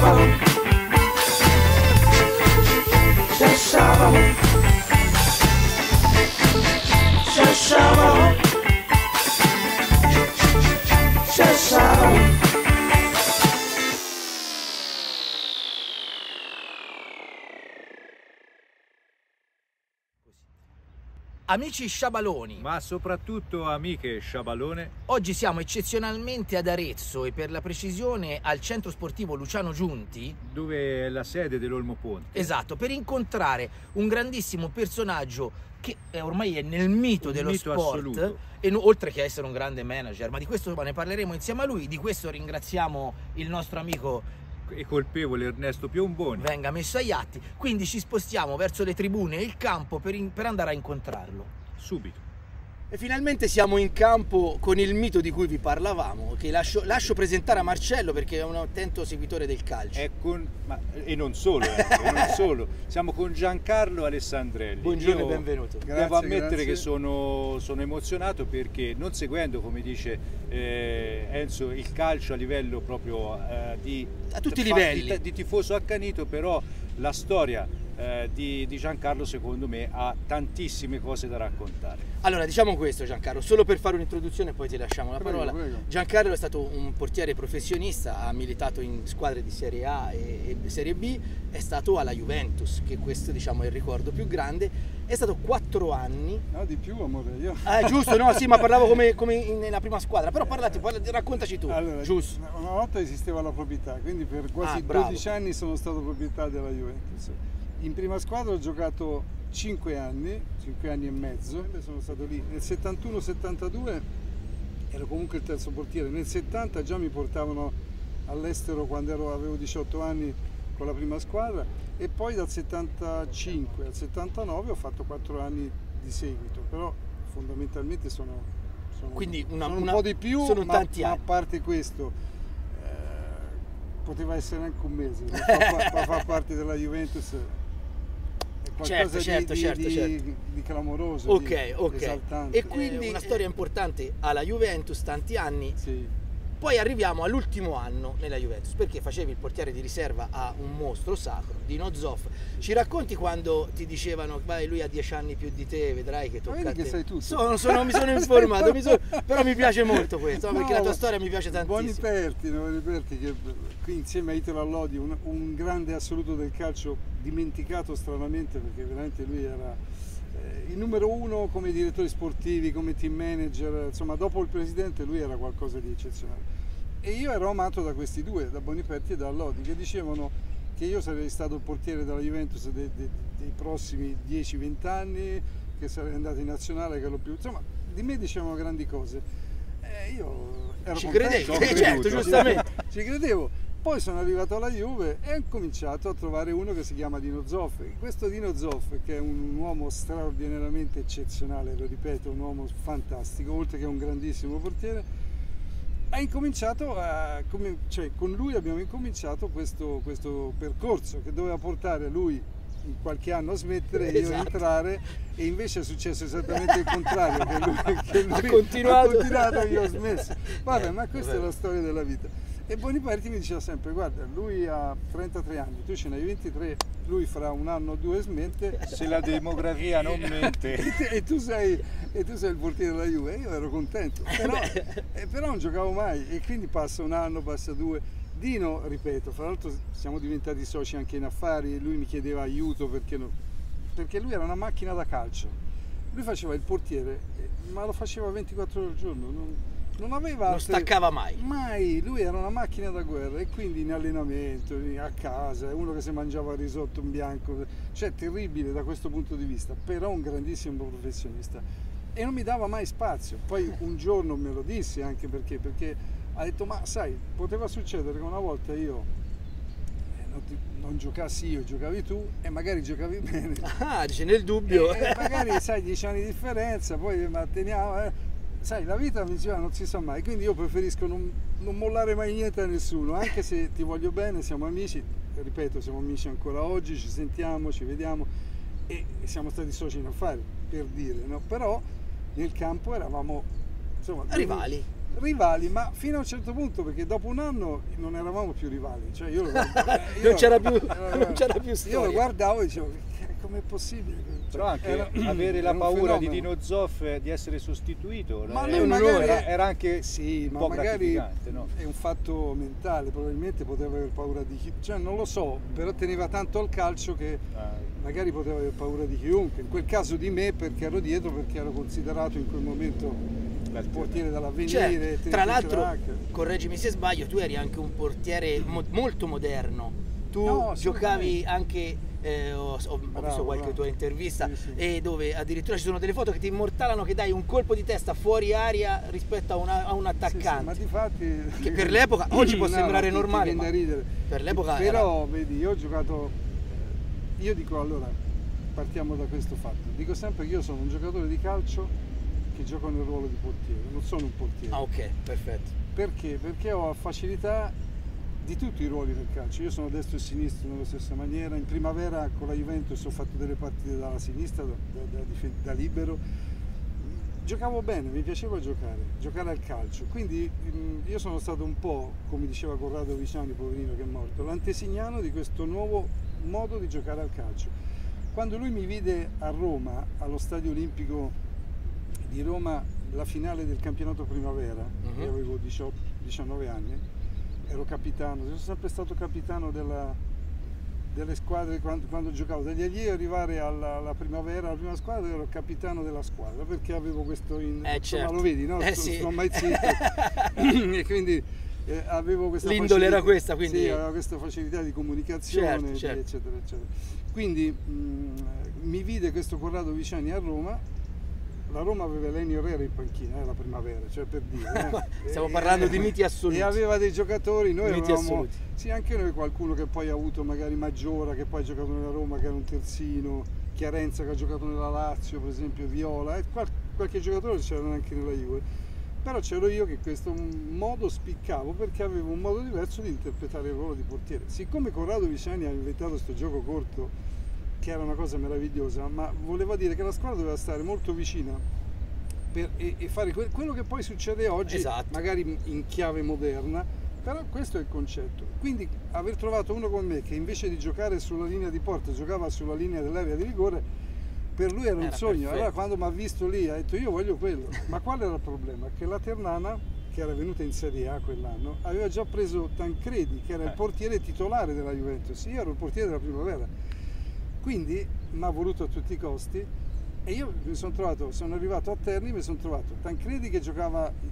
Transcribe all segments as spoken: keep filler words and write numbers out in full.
sábado, ya es sábado, ya es sábado, ya es sábado. Amici sciabaloni, ma soprattutto amiche sciabalone, oggi siamo eccezionalmente ad Arezzo e per la precisione al centro sportivo Luciano Giunti, dove è la sede dell'Olmo Ponte. Esatto, per incontrare un grandissimo personaggio che è ormai è nel mito un dello mito sport assoluto. e no, oltre che essere un grande manager, ma di questo ne parleremo insieme a lui. Di questo ringraziamo il nostro amico E colpevole Ernesto Piomboni. venga messo agli atti, quindi ci spostiamo verso le tribune e il campo per, in, per andare a incontrarlo Subito. e finalmente siamo in campo con il mito di cui vi parlavamo, che lascio, lascio presentare a Marcello perché è un attento seguitore del calcio. È con, ma, e non solo, eh, e non solo, siamo con Giancarlo Alessandrelli. Buongiorno Io e benvenuto. Devo Grazie, ammettere grazie. che sono, sono emozionato perché non seguendo, come dice eh, Enzo, il calcio a livello proprio eh, di, A tutti i fa- livelli. di, di tifoso accanito, però la storia eh, di, di Giancarlo secondo me ha tantissime cose da raccontare. Allora, diciamo questo, Giancarlo, solo per fare un'introduzione e poi ti lasciamo la Prego, parola. prego. Giancarlo è stato un portiere professionista, ha militato in squadre di Serie A e, e Serie B, è stato alla Juventus, che questo diciamo è il ricordo più grande, è stato quattro anni. No, di più, amore, io. Ah, giusto, no, sì, ma parlavo come, come in- nella prima squadra, però parlati, parla- raccontaci tu, Allora, giusto. una volta esisteva la proprietà, quindi per quasi Ah, bravo. dodici anni sono stato proprietà della Juventus. In prima squadra ho giocato cinque anni, cinque anni e mezzo, sono stato lì. Nel settantuno settantadue ero comunque il terzo portiere, nel settanta già mi portavano all'estero quando ero, avevo diciotto anni con la prima squadra e poi dal settantacinque al settantanove ho fatto quattro anni di seguito, però fondamentalmente sono, sono, Quindi una- sono un una- po' di più, sono ma, tanti ma a anni. parte questo eh, poteva essere anche un mese, ma fa, fa- fa parte della Juventus. È qualcosa Certo, di, certo, di, certo, di- certo. di clamoroso, Ok, di ok. esaltante. E quindi una storia importante alla Juventus, tanti anni. Sì. Poi arriviamo all'ultimo anno nella Juventus, perché facevi il portiere di riserva a un mostro sacro, Dino Zoff. Ci racconti quando ti dicevano, vai, lui ha dieci anni più di te, vedrai che tocca vedi a che te. sai tutto. Sono, sono- mi sono informato, mi sono- però mi piace molto questo, no, perché No, la tua storia mi piace tantissimo. Boniperti, no, Boniperti che qui insieme a Italo Allodi, un, un grande assoluto del calcio, dimenticato stranamente perché veramente lui era eh, il numero uno come direttori sportivi, come team manager, insomma dopo il presidente lui era qualcosa di eccezionale. E io ero amato da questi due, da Boniperti e da Allodi, che dicevano che io sarei stato il portiere della Juventus dei, dei- dei prossimi dieci venti anni, che sarei andato in nazionale, che ero più... insomma, di me dicevano grandi cose. E io ero Ci contento, credevi? ho Eh, creduto, certo, ci- giustamente. Ci credevo. Poi sono arrivato alla Juve e ho cominciato a trovare uno che si chiama Dino Zoff. Questo Dino Zoff, che è un uomo straordinariamente eccezionale, lo ripeto, un uomo fantastico, oltre che un grandissimo portiere, ha incominciato a, come- cioè con lui abbiamo incominciato questo, questo percorso che doveva portare lui in qualche anno a smettere e io a Esatto. entrare, e invece è successo esattamente il contrario, che lui, che lui Ha continuato. ha continuato e io ho smesso. Vabbè, Eh, ma questa vabbè. è la storia della vita. E Boniperti mi diceva sempre, guarda, lui ha trentatré anni, tu ce ne hai ventitré, lui fra un anno o due smette, Se la demografia non mente. e, te- e tu sei, e tu sei il portiere della Juve. E io ero contento, però, eh, però non giocavo mai, e quindi passa un anno, passa due. Dino, ripeto, fra l'altro siamo diventati soci anche in affari, lui mi chiedeva aiuto perché, no- perché lui era una macchina da calcio. Lui faceva il portiere, eh, ma lo faceva ventiquattro ore al giorno, non, non aveva Non altre- staccava mai. Mai, lui era una macchina da guerra, e quindi in allenamento, a casa, è uno che si mangiava il risotto in bianco, cioè terribile da questo punto di vista, però un grandissimo professionista, e non mi dava mai spazio. Poi un giorno me lo disse, anche perché, perché ha detto, ma sai, poteva succedere che una volta io eh, non, ti- non giocassi io, giocavi tu, e magari giocavi bene. Ah, dice nel dubbio. E, e magari sai, dieci anni di differenza, poi ma teniamo, eh. Sai, la vita mi diceva, non si sa mai, quindi io preferisco non, non mollare mai niente a nessuno, anche se ti voglio bene, siamo amici, ripeto, siamo amici ancora oggi, ci sentiamo, ci vediamo, e siamo stati soci in affari, per dire, no? Però nel campo eravamo, insomma, due- Rivali. rivali, ma fino a un certo punto, perché dopo un anno non eravamo più rivali, cioè io lo guardavo, io, non c'era più, eh, non c'era più storia. Io lo guardavo e dicevo, com'è possibile? Però anche Era- avere la era un paura di fenomeno. Dino Zoff di essere sostituito Ma è lui un magari- onore, era, era anche Sì, un ma po' magari gratificante, no? è un fatto mentale, probabilmente poteva aver paura di chi, cioè non lo so, però teneva tanto al calcio che Ah, magari poteva aver paura di chiunque, in quel caso di me perché ero dietro, perché ero considerato in quel momento il portiere dall'avvenire. Cioè, tra l'altro, correggimi se sbaglio, tu eri anche un portiere mo- molto moderno. Tu No, giocavi assolutamente. anche, eh, ho, ho Bravo, visto qualche bravo. tua intervista, Sì, sì. e dove addirittura ci sono delle foto che ti immortalano che dai un colpo di testa fuori aria rispetto a, una- a un Sì, sì, attaccante. ma di fatti Che per l'epoca, oggi può No, sembrare ma ti- ti normale, viene ma da ridere. per l'epoca Però vedi, io ho giocato, io dico allora, partiamo da questo fatto, dico sempre che io sono un giocatore di calcio che gioca nel ruolo di portiere, non sono un portiere. Ah, ok, perfetto. Perché? Perché ho facilità di tutti i ruoli nel calcio, io sono destro e sinistro nella stessa maniera, in primavera con la Juventus ho fatto delle partite dalla sinistra, da, da- da difen- da libero, giocavo bene, mi piaceva giocare, giocare al calcio, quindi mh, io sono stato un po', come diceva Corrado Viciani, poverino che è morto, l'antesignano di questo nuovo modo di giocare al calcio. Quando lui mi vide a Roma, allo Stadio Olimpico di Roma, la finale del campionato primavera, Mhm. io avevo diciotto diciannove anni, ero capitano, sono sempre stato capitano della, delle squadre quando, quando giocavo, dagli allievi arrivare alla, alla primavera, alla prima squadra ero capitano della squadra perché avevo questo in, Eh, insomma, certo. lo vedi, no? Eh, Sto- sì. sto mai zitto e quindi eh, avevo questa L'indole era facilità- questa, quindi- sì, avevo questa facilità di comunicazione, Certo, di- certo. eccetera eccetera. Quindi mh, mi vide questo Corrado Viciani a Roma. La Roma aveva Lenio Herrera in panchina, eh, la primavera, cioè per dire. eh. Stiamo E- parlando di miti assoluti. E aveva dei giocatori, noi Miti avevamo, assoluti. sì, anche noi qualcuno che poi ha avuto magari Maggiora, che poi ha giocato nella Roma, che era un terzino, Chiarenza che ha giocato nella Lazio, per esempio Viola, e qual- qualche giocatore c'era anche nella Juve. Però c'ero io che in questo modo spiccavo perché avevo un modo diverso di interpretare il ruolo di portiere. Siccome Corrado Viciani ha inventato questo gioco corto, che era una cosa meravigliosa, ma voleva dire che la squadra doveva stare molto vicina per, e, e fare que- quello che poi succede oggi, Esatto. magari in chiave moderna, però questo è il concetto. Quindi aver trovato uno come me che invece di giocare sulla linea di porta giocava sulla linea dell'area di rigore, per lui era un Era sogno. perfetto. Allora quando mi ha visto lì ha detto io voglio quello. Ma qual era il problema? Che la Ternana, che era venuta in Serie A quell'anno, aveva già preso Tancredi, che era il Eh. portiere titolare della Juventus. Io ero il portiere della primavera. Quindi mi ha voluto a tutti i costi e io mi sono trovato, sono arrivato a Terni e mi sono trovato Tancredi che giocava i-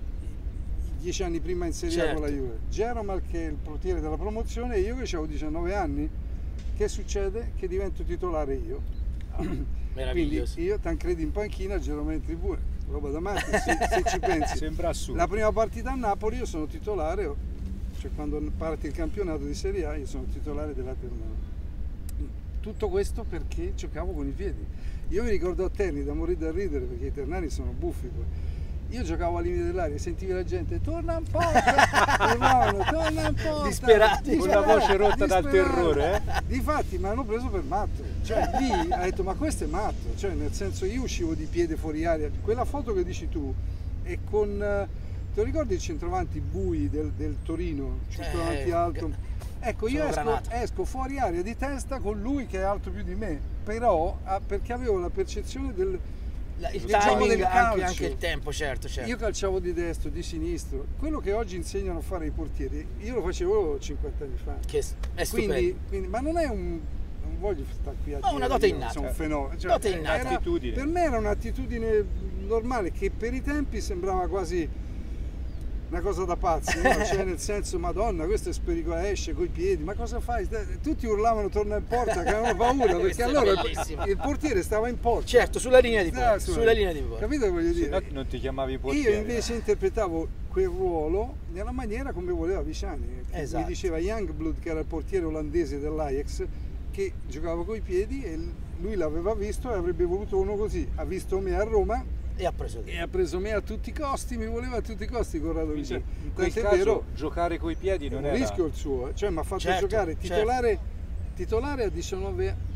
i dieci anni prima in Serie A Certo. con la Juve, Geromal che è il portiere della promozione e io che avevo diciannove anni. Che succede? Che divento titolare io. Quindi Meraviglioso. io Tancredi in panchina, Geromal in tribuna, roba da matti se, se ci pensi. Sembra assurdo. La prima partita a Napoli io sono titolare, cioè quando parte il campionato di Serie A io sono titolare della Ternana. Tutto questo perché giocavo con i piedi. Io mi ricordo a Terni da morire da ridere perché i ternani sono buffi poi. Io giocavo al limite dell'aria e sentivi la gente torna in porta, urlavano, torna in porta, Disperati. Con la voce rotta dal disperati. terrore, eh? Difatti mi hanno preso per matto, cioè lì ha detto ma questo è matto, cioè nel senso io uscivo di piede fuori aria. Quella foto che dici tu è con, eh, te lo ricordi il centravanti Bui del, del Torino, centravanti Eh, alto? Ecco, io sono esco, granato. esco fuori aria di testa con lui che è alto più di me, però ah, perché avevo la percezione del, La- il del gioco timing, del anche, calcio. anche il tempo, certo, certo. Io calciavo di destro, di sinistro, quello che oggi insegnano a fare i portieri, io lo facevo cinquanta anni fa. Che s- è stupendo. Quindi, quindi- ma non è un, non voglio stare qui a No, dire una dote io innata. sono un fenomeno, cioè, Dote innata. era- Attitudine. per me era un'attitudine normale che per i tempi sembrava quasi una cosa da pazzi, no? Cioè nel senso madonna questo è spericolato, esce coi piedi, ma cosa fai? Tutti urlavano torna in porta che avevano paura perché Questa era allora bellissima. il portiere stava in porta. Certo, sulla linea di Stava porta, sulla- sulla linea di porta. Capito che voglio Se dire? no non ti chiamavi portiere. Io invece interpretavo quel ruolo nella maniera come voleva Viciani. che Esatto. Mi diceva Youngblood, che era il portiere olandese dell'Ajax, che giocava coi piedi e lui l'aveva visto e avrebbe voluto uno così. Ha visto me a Roma E ha preso te. e ha preso me a tutti i costi, mi voleva a tutti i costi Corrado Quindi, Viciani. in quel Tant'è caso vero, giocare coi piedi è non un era rischio il suo, eh. Cioè mi ha fatto Certo, giocare certo. titolare, titolare a diciannove,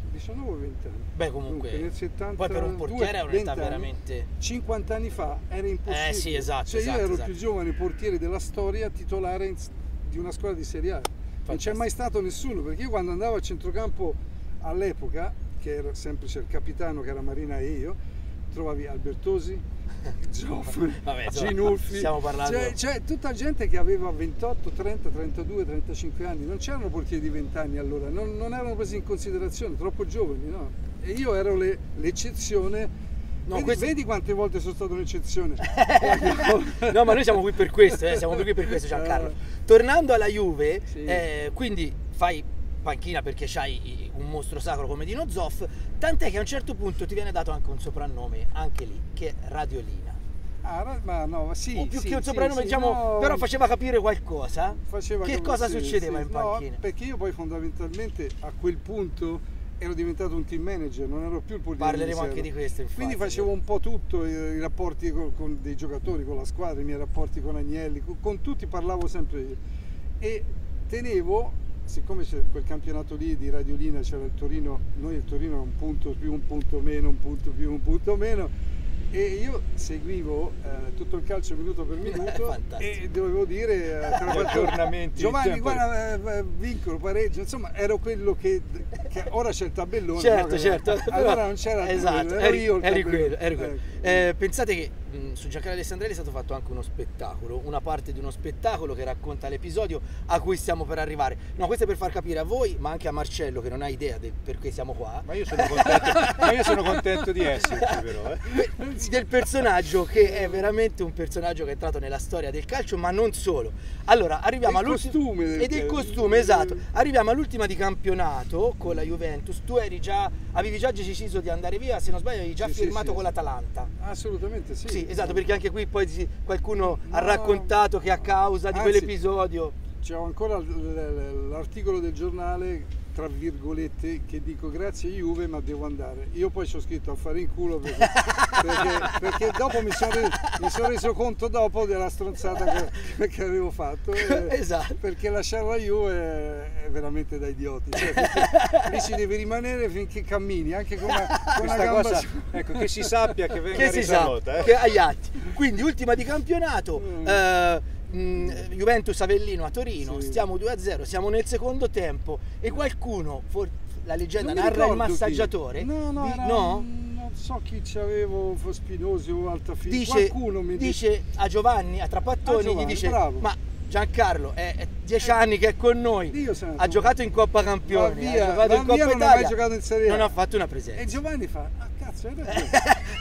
diciannove venti anni. Beh, comunque, Dunque, nel settantadue, poi per un portiere è un'età venti anni, veramente... cinquanta anni fa era impossibile. Eh sì, esatto, Cioè esatto, io ero esatto. il più giovane portiere della storia titolare in- di una squadra di Serie A. Non c'è mai stato nessuno, perché io quando andavo a centrocampo all'epoca, che era sempre c'era il capitano che era Marina e io, trovavi Albertosi, Zoff, Vabbè, insomma, Ginulfi, stiamo parlando- cioè, cioè tutta gente che aveva ventotto, trenta, trentadue, trentacinque anni, non c'erano portieri di venti anni allora, non, non erano presi in considerazione, troppo giovani, no? E io ero le- l'eccezione. No, vedi, questo- vedi quante volte sono stato un'eccezione? No, ma noi siamo qui per questo, eh, siamo qui per questo, Giancarlo. Tornando alla Juve, Sì. eh, quindi fai panchina perché c'hai un mostro sacro come Dino Zoff, tant'è che a un certo punto ti viene dato anche un soprannome, anche lì, che è Radiolina. Ah, ra- ma no, sì, O più sì, che un sì, soprannome, sì, diciamo, no, però faceva capire qualcosa. faceva che come- cosa sì, succedeva sì. in panchina? No, perché io poi fondamentalmente a quel punto ero diventato un team manager, non ero più il portiere. Parleremo anche riserva. di questo, infatti. Quindi facevo un po' tutto, i, i rapporti con, con dei giocatori, con la squadra, i miei rapporti con Agnelli, con, con tutti parlavo sempre io. E tenevo, siccome c'è quel campionato lì di Radiolina, c'era il Torino, noi il Torino un punto più, un punto meno, un punto più, un punto meno, e io seguivo eh, tutto il calcio minuto per minuto Fantastico. e dovevo dire eh, tra Gli quattro- aggiornamenti, Giovanni tempo. guarda, eh, vincono, pareggio, insomma ero quello che, che ora c'è il tabellone, Certo, no? certo. Allora non c'era il esatto, tabellone, ero eri, io il eri tabellone. quello, eri quello. Ecco. Eh, pensate che mh, su Giancarlo Alessandrelli è stato fatto anche uno spettacolo, una parte di uno spettacolo che racconta l'episodio a cui stiamo per arrivare. No, questo è per far capire a voi, ma anche a Marcello che non ha idea del perché siamo qua, Ma io sono contento, ma io sono contento di esserci però. Eh. del personaggio che è veramente un personaggio che è entrato nella storia del calcio, ma non solo. Allora, arriviamo Del all'ultimo costume del- e del costume, esatto. Arriviamo all'ultima di campionato con la Juventus. Tu eri già avevi già deciso di andare via, se non sbaglio, avevi già Sì, sì, firmato sì, con sì. l'Atalanta. Assolutamente sì. Sì, esatto, perché anche qui poi si- qualcuno ha No. raccontato che a causa di Anzi, quell'episodio C'è ancora l- l- l'articolo del giornale, tra virgolette, che dico grazie Juve ma devo andare. Io poi ci ho scritto a fare in culo perché, perché, perché dopo mi sono, reso, mi sono reso conto dopo della stronzata che, che avevo fatto. E- Esatto. Perché lasciare la Juve è, è veramente da idioti. Cioè, perché lì ci devi rimanere finché cammini, anche con una, con una Questa gamba cosa, su- ecco, che si sappia che venga che si resa sa nota. Eh. che agli atti. Quindi ultima di campionato, Mm. eh, mh, Juventus Avellino a Torino, Sì. stiamo due a zero, siamo nel secondo tempo e qualcuno, for- la leggenda Non mi narra il ricordo chi. massaggiatore, No, no, di- era- no? non so chi c'avevo, Spinosi o Altafini. Dice, Qualcuno mi dice a Giovanni, a Trapattoni, A Giovanni, gli dice bravo. ma Giancarlo è, è dieci anni che è con noi, Dio santo. ha giocato in Coppa Va Campioni, via, ha giocato va in Coppa via, non ha Italia, mai giocato in Serie A. non ha fatto una presenza. E Giovanni fa, ah cazzo, hai ragione.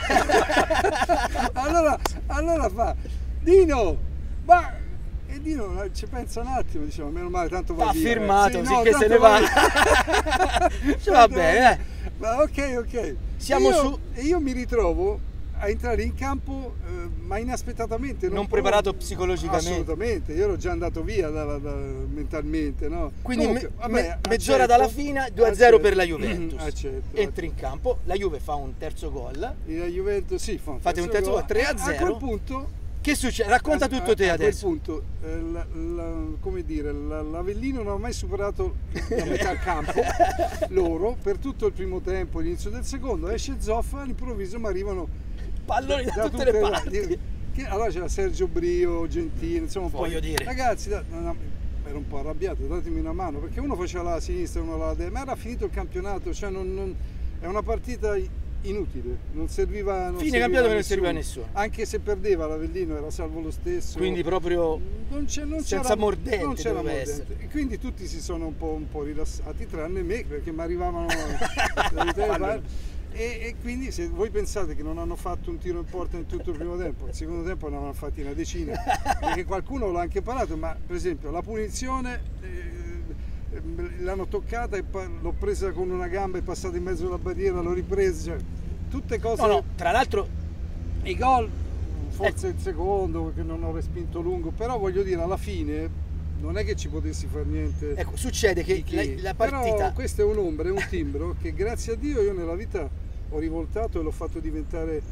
allora, allora fa, Dino, ma... E Dino ci pensa un attimo, diciamo, meno male, tanto va Ha via. firmato, Sì, sì, no, che se tanto ne va. via. Cioè, va bene, eh. Ma ok, ok. Siamo io, su- E io mi ritrovo a entrare in campo, eh, ma inaspettatamente. Non proprio- preparato psicologicamente. Assolutamente, io ero già andato via da- da- mentalmente, no? Quindi Comunque, me- vabbè, me- mezz'ora accetto, dalla fine, due a zero accetto. per la Juventus. Accetto. Entri in campo, la Juve fa un terzo gol. La Juventus, sì, fa un Fate un terzo gol, tre a A zero. quel punto, Che succede? Racconta a- tutto te a adesso. quel punto, eh, la- la- come dire, la- l'Avellino non ha mai superato la metà campo, loro, per tutto il primo tempo, l'inizio del secondo, esce Zoffa, all'improvviso mi arrivano Palloni da, tutte, le parti. che- allora c'era Sergio Brio, Gentile, insomma un po'. Voglio dire. Ragazzi, da- no, no, ero un po' arrabbiato, datemi una mano, perché uno faceva la sinistra, uno la destra, ma era finito il campionato, cioè non, non- è una partita inutile, non serviva non Fine serviva campionato a che non serviva a nessuno. nessuno. Anche se perdeva l'Avellino era salvo lo stesso. Quindi proprio non c'è, non senza c'era, mordente non c'era doveva mordente. essere. E quindi tutti si sono un po', un po' rilassati, tranne me, perché mi arrivavano da tutte le parti. E, e quindi se voi pensate che non hanno fatto un tiro in porta in tutto il primo tempo, il secondo tempo ne avevano fatti una decina, perché qualcuno l'ha anche parato, ma per esempio la punizione eh, l'hanno toccata e pa- l'ho presa con una gamba, è passata in mezzo alla barriera, l'ho ripresa, cioè, tutte cose. No, no, tra l'altro I gol, forse il secondo perché non ho respinto lungo, però voglio dire alla fine non è che ci potessi fare niente. ecco, succede che di che. la, la Però partita questo è un'ombra, è un timbro che grazie a Dio io nella vita ho rivoltato e l'ho fatto diventare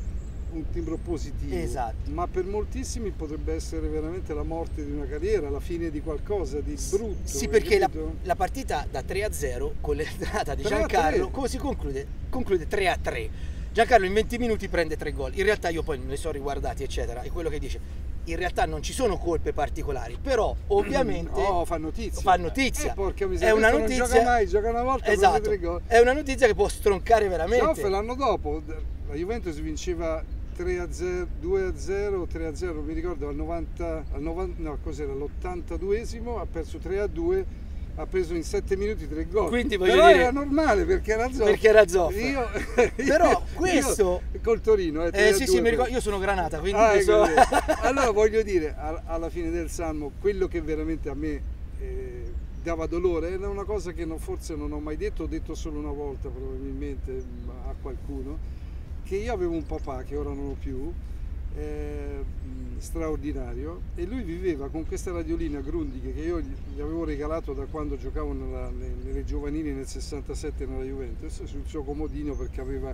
un timbro positivo, Esatto. ma per moltissimi potrebbe essere veramente la morte di una carriera, la fine di qualcosa di brutto. Sì, hai perché la, capito? la partita da tre a zero con l'entrata di tre a Giancarlo, tre. come si conclude? Conclude tre a tre. Giancarlo in venti minuti prende tre gol. In realtà io poi me li sono riguardati, eccetera, e quello che dice, in realtà non ci sono colpe particolari, però ovviamente Oh, fa notizia. fa notizia. Eh, porca miseria, è una questo non notizia, gioca mai, gioca una volta, esatto, prende tre gol. è una notizia che può stroncare No, veramente. l'anno dopo la Juventus vinceva tre a zero, due a zero, tre a zero, non mi ricordo, al novanta, al novanta no, cos'era, all'ottantaduesimo ha perso tre a due, ha preso in sette minuti tre gol. Quindi voglio Però dire, era normale perché era Zoffa. perché era Zoffa. Io, Però questo io, col Torino, eh, eh, sì, sì, mi per... ricordo, io sono Granata, quindi Ah, ne so. ecco, allora voglio dire, alla fine del Salmo, quello che veramente a me eh, dava dolore era una cosa che non, forse non ho mai detto, ho detto solo una volta probabilmente a qualcuno, che io avevo un papà che ora non ho più, eh, straordinario, e lui viveva con questa radiolina Grundig che io gli avevo regalato da quando giocavo nella, nelle giovanili nel sessantasette nella Juventus, sul suo comodino, perché aveva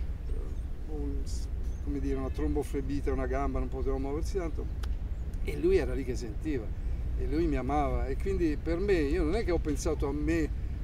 un, come dire, una tromboflebite, una gamba, non poteva muoversi tanto, e lui era lì che sentiva e lui mi amava, e quindi per me, io non è che ho pensato a me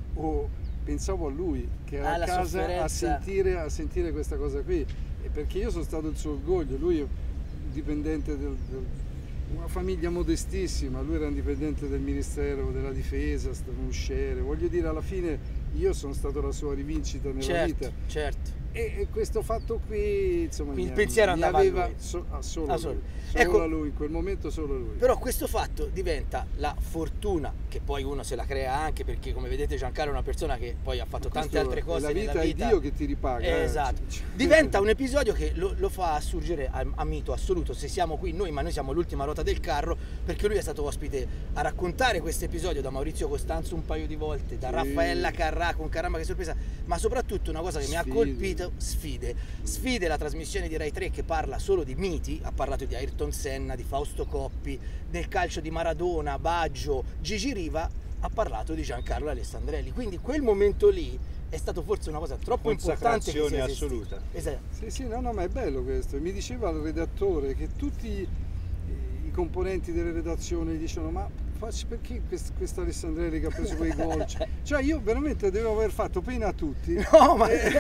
o pensavo a lui che era Ah, a la casa a sofferenza. sentire, a sentire questa cosa qui, e perché io sono stato il suo orgoglio. Lui è dipendente del, del, una famiglia modestissima, lui era dipendente del Ministero della Difesa, stato un usciere, voglio dire, alla fine io sono stato la sua rivincita nella Certo, vita, certo. e, e questo fatto qui, insomma, Quindi mi, il pensiero mi andava a aveva lui. so, a solo, Ah, lui, solo. solo Ecco, a lui, in quel momento solo a lui. Però questo fatto diventa la fortuna, che poi uno se la crea anche, perché come vedete Giancarlo è una persona che poi ha fatto Ma tante questo altre cose è la vita, nella è vita. Dio che ti ripaga. Eh, eh. esatto. Diventa un episodio che lo, lo fa assurgere a, a mito assoluto, se siamo qui noi, ma noi siamo l'ultima ruota del carro, perché lui è stato ospite a raccontare questo episodio da Maurizio Costanzo un paio di volte, da Sì. Raffaella Carrà con Caramba che sorpresa, ma soprattutto una cosa che mi ha Sfide. colpito, sfide. Sfide, la trasmissione di Rai tre che parla solo di miti, ha parlato di Ayrton Senna, di Fausto Coppi, del calcio di Maradona, Baggio, Gigi Riva, ha parlato di Giancarlo Alessandrelli, quindi quel momento lì è stato forse una cosa troppo importante che sia Consacrazione esistito. assoluta. Esatto. Sì, sì, no, no, ma è bello questo. Mi diceva il redattore che tutti i, i componenti delle redazioni dicevano: ma facci, perché quest- questa Alessandrelli che ha preso quei gol? Cioè io veramente devo aver fatto pena a tutti. No, ma E,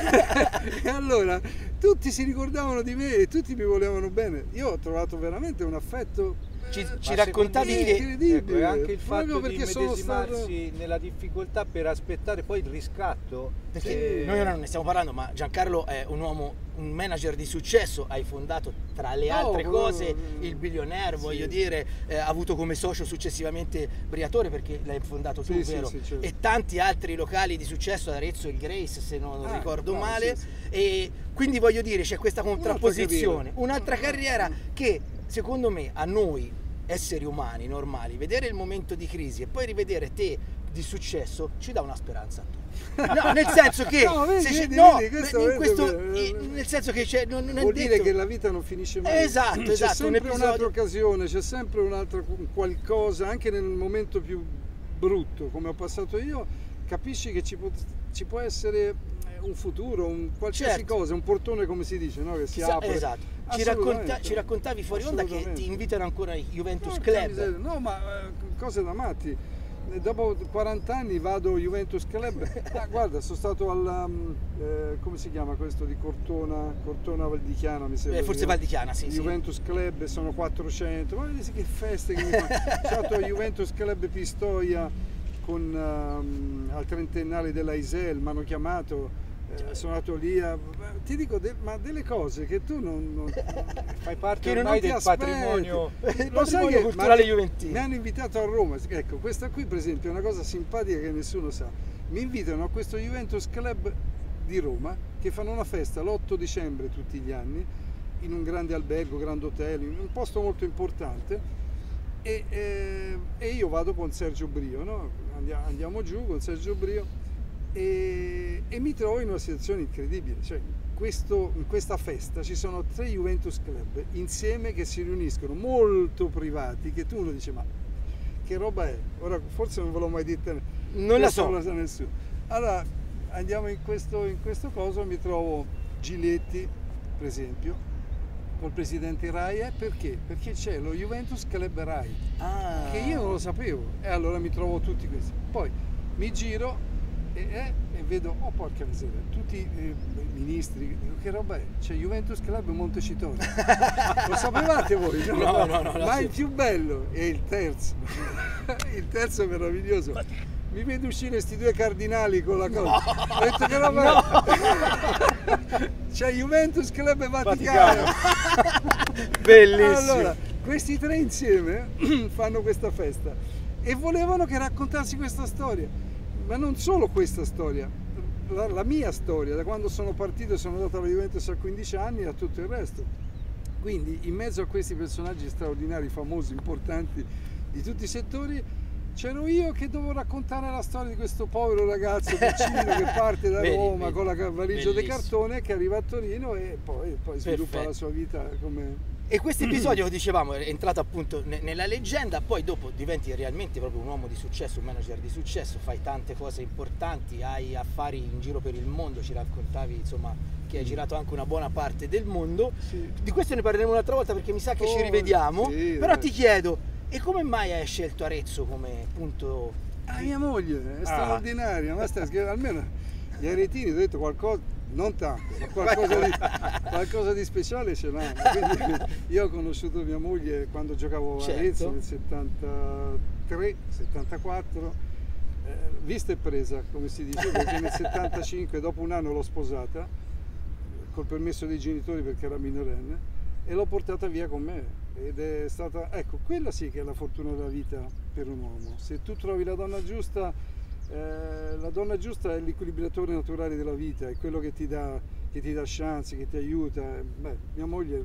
e allora tutti si ricordavano di me e tutti mi volevano bene. Io ho trovato veramente un affetto ci, eh, ci Ma raccontavi secondo me- che incredibile. Ecco, e anche il Proprio fatto di perché sono immedesimarsi nella difficoltà per aspettare poi il riscatto. perché eh, noi ora non ne stiamo parlando, ma Giancarlo è un uomo, un manager di successo, hai fondato tra le No, altre quello- cose il Billionaire, sì. voglio dire, eh, ha avuto come socio successivamente Briatore, perché l'hai fondato tu, Sì, sì, vero? sì, certo. E tanti altri locali di successo, Arezzo, il Grace, se non Ah, ricordo bravo, male, sì, sì. e quindi voglio dire c'è questa contrapposizione, carriera. un'altra carriera che secondo me a noi esseri umani normali, vedere il momento di crisi e poi rivedere te di successo ci dà una speranza a tutti. No, nel senso che No, vedi, se c'è- vedi, no, vedi, questo- in vedi, questo- vedi, in- nel senso che c'è, non, non è vuol dire detto- che la vita non finisce mai. Esatto, c'è esatto, un sempre episodio- un'altra occasione, c'è sempre un'altra qualcosa, anche nel momento più brutto come ho passato io, capisci che ci può, ci può essere un futuro, un qualsiasi Certo. cosa, un portone come si dice, no? Che si Chissà- apre. esatto. Ci, Assolutamente. racconta- ci raccontavi fuori onda che Assolutamente. ti invitano ancora ai Juventus Porca Club. miseria. No, ma eh, cose da matti. Eh, Dopo quaranta anni vado Juventus Club. Ah, guarda, sono stato al um, eh, come si chiama questo di Cortona, Cortona Valdichiana, mi sembra. Eh, forse si chiama. Valdichiana, sì, sì. Juventus Club, sono quattrocento. Ma vedete che feste che mi fanno. Sono stato a Juventus Club Pistoia con um, al trentennale della Isel, mi hanno chiamato. Eh, sono andato lì a, ti dico de- ma delle cose che tu non, non Fai parte che non ormai ti del aspetti. patrimonio. Il Lo sai patrimonio che culturale ma- juventino. mi hanno invitato a Roma, ecco, questa qui per esempio è una cosa simpatica che nessuno sa. Mi invitano a questo Juventus Club di Roma che fanno una festa l'otto dicembre tutti gli anni in un grande albergo, grande hotel, in un posto molto importante, e, eh, e io vado con Sergio Brio, no? Andiamo, andiamo giù con Sergio Brio e, e mi trovo in una situazione incredibile, cioè questo, in questa festa ci sono tre Juventus Club insieme che si riuniscono, molto privati, che tu uno dice ma che roba è? Ora forse non ve l'ho mai detta, Non la questo so. non sa nessuno. Allora andiamo in questo, in questo coso, mi trovo Giletti per esempio, col presidente Rai, eh, perché? Perché c'è lo Juventus Club Rai, Ah. che io non lo sapevo, e allora mi trovo tutti questi. Poi mi giro e, eh, e vedo, oh porca miseria, tutti eh, i ministri, dico, che roba è? C'è Juventus Club Montecitorio. Lo sapevate voi? No, No, no, no, ma no, il più bello è il terzo. Il terzo è meraviglioso. Mi vedo uscire questi due cardinali con la cosa. Ho detto che roba è? C'è Juventus Club Vaticano. Bellissimo. Allora, questi tre insieme fanno questa festa e volevano che raccontassi questa storia, ma non solo questa storia, la, la mia storia, da quando sono partito e sono andato alla Juventus a quindici anni a tutto il resto. Quindi in mezzo a questi personaggi straordinari, famosi, importanti di tutti i settori, c'ero io che dovevo raccontare la storia di questo povero ragazzo piccino che parte da Vedi, Roma vedi. con la valigia di Bellissimo. cartone, che arriva a Torino e poi, poi sviluppa Perfetto. la sua vita come... E questo episodio, dicevamo, è entrato appunto ne- nella leggenda, poi dopo diventi realmente proprio un uomo di successo, un manager di successo, fai tante cose importanti, hai affari in giro per il mondo, ci raccontavi insomma che hai girato anche una buona parte del mondo. Sì. Di questo ne parleremo un'altra volta perché mi sa che ci Oh, rivediamo, sì, però dai. ti chiedo, e come mai hai scelto Arezzo come punto? Ah, mia moglie, è Ah. straordinaria, ma stai scherzando? Almeno gli aretini, ho detto qualcosa, non tanto, ma qualcosa di, qualcosa di speciale ce l'hanno. Quindi io ho conosciuto mia moglie quando giocavo a Certo. Arezzo nel settantatré settantaquattro, eh, vista e presa, come si dice, perché nel settantacinque, dopo un anno l'ho sposata, col permesso dei genitori perché era minorenne, e l'ho portata via con me. Ed è stata, ecco, quella sì che è la fortuna della vita per un uomo. Se tu trovi la donna giusta, eh, la donna giusta è l'equilibratore naturale della vita, è quello che ti dà, che ti dà chance, che ti aiuta. Beh, mia moglie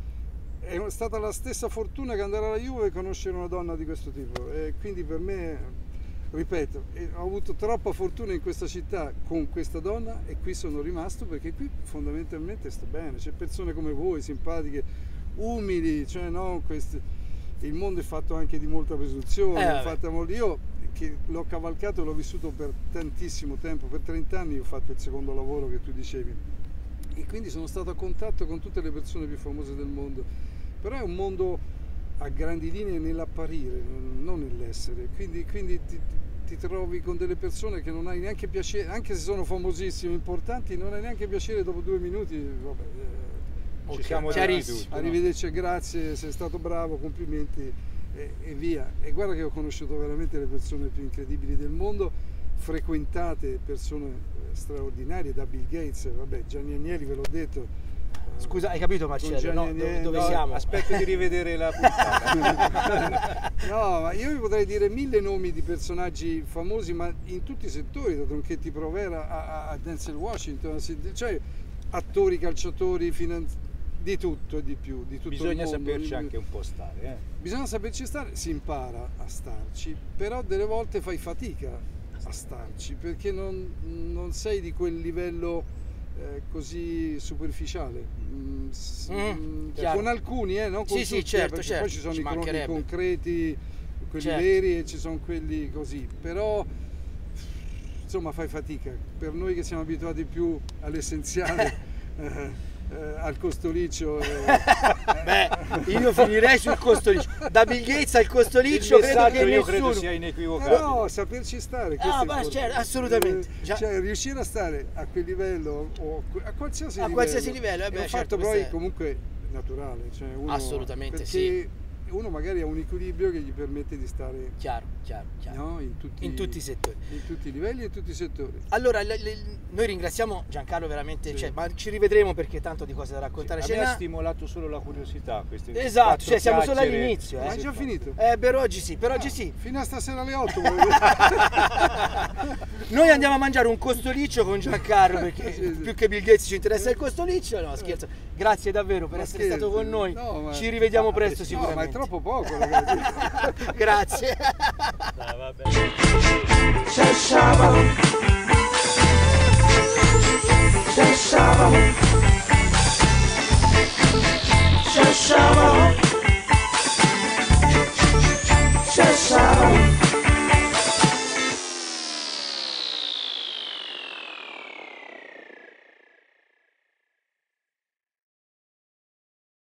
è stata la stessa fortuna che andare alla Juve e conoscere una donna di questo tipo. E quindi per me, ripeto, eh, ho avuto troppa fortuna in questa città con questa donna e qui sono rimasto perché qui fondamentalmente sto bene. C'è persone come voi, simpatiche, umili, cioè no, questi, il mondo è fatto anche di molta presunzione, Eh, è vabbè. fatta molto- io che l'ho cavalcato, l'ho vissuto per tantissimo tempo, per trenta anni ho fatto il secondo lavoro che tu dicevi e quindi sono stato a contatto con tutte le persone più famose del mondo, però è un mondo a grandi linee nell'apparire, non- non nell'essere, quindi, quindi ti, ti trovi con delle persone che non hai neanche piacere, anche se sono famosissime, importanti, non hai neanche piacere dopo due minuti, vabbè, eh, Ci Ok, siamo chiarissimo. detti tutto, no? arrivederci, grazie, sei stato bravo, complimenti e, e via. E guarda che ho conosciuto veramente le persone più incredibili del mondo, frequentate persone eh, straordinarie, da Bill Gates, vabbè, Gianni Agnelli ve l'ho detto. eh, Scusa, hai capito con Marcello? Gianni No? Agnelli- Dove, dove no, siamo? Aspetto di rivedere la puntata. No, ma io vi potrei dire mille nomi di personaggi famosi, ma in tutti i settori, da Tronchetti Provera a, a Denzel Washington, cioè attori, calciatori, finanziari, di tutto e di più, di tutto Bisogna il mondo. saperci anche un po' stare. Eh? Bisogna saperci stare, si impara a starci, però delle volte fai fatica a starci perché non, non sei di quel livello eh, così superficiale. Mm, s- Mm, mm, chiaro. con alcuni, eh, non con Sì, sì, tutti, certo, perché certo, poi ci sono ci i croni mancherebbe. concreti, quelli Certo. veri e ci sono quelli così, però insomma fai fatica. Per noi che siamo abituati più all'essenziale. eh, eh, al costoliccio eh, Beh, io finirei sul costoliccio. Da Bill Gates al costoliccio Il credo messaggio che io credo nessuno... sia inequivocabile. però saperci stare, questo Ah, è ma importante. certo, assolutamente. Eh, Già- cioè riuscire a stare a quel livello o a qualsiasi A livello qualsiasi livello, eh è beh, un certo, fatto poi questo è- comunque naturale, cioè uno, Assolutamente perché sì. uno magari ha un equilibrio che gli permette di stare Chiaro, chiaro, chiaro. no, in, tutti, In tutti i settori. in tutti i livelli e in tutti i settori. Allora, le- le- noi ringraziamo Giancarlo veramente, Sì. cioè, ma ci rivedremo perché tanto di cose da raccontare A ce me ha n'ha. stimolato solo la curiosità. Queste Esatto, quattro cioè siamo solo chiacchiere. all'inizio, eh. Ma è già finito? Eh, per oggi sì, per oggi Ah, sì. Fino a stasera alle otto. Noi andiamo a mangiare un costoliccio con Giancarlo perché Sì, sì. più che Bill Gates ci interessa il costoliccio. No, scherzo. Grazie davvero per Ma essere scherzi. stato con noi. No, ma- Ci rivediamo Ah, presto no, sicuramente. ma è troppo poco, ragazzi. Grazie. Dai, vabbè. Shashawa.